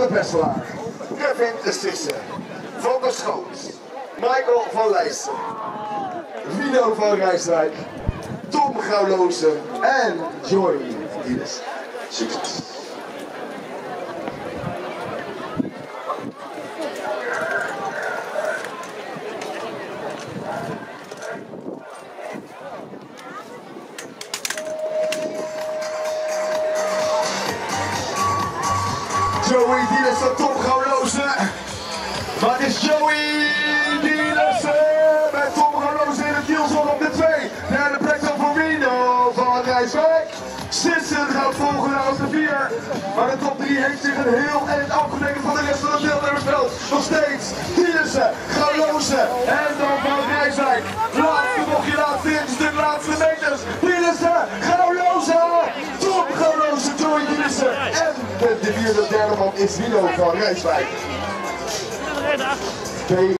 de Besselaar, Kevin de Sisse, Van der Schoot, Michael van Leijsen, Vino van Rijswijk, Tom Gouwlozen en Joy Dielis. Succes! Joey Dielis en Tom Gouwlozen. Maar het is Joey Dielis met Tom Gouwlozen in het Nielson op de 2. Derde plek dan voor Vino van Rijswijk. Sissen gaat volgen als de 4. Maar de top 3 heeft zich een heel eind afgetekend van de rest van het deelnemersveld. Nog steeds Dielis, Gouwlozen en dan van Rijswijk. Laatste bochtje, laatste eerste stuk, laatste meters. Dielis, Gouwlozen, Tom Gouwlozen, Joey Dielis en de vierde derde man is Vino van Rijswijk.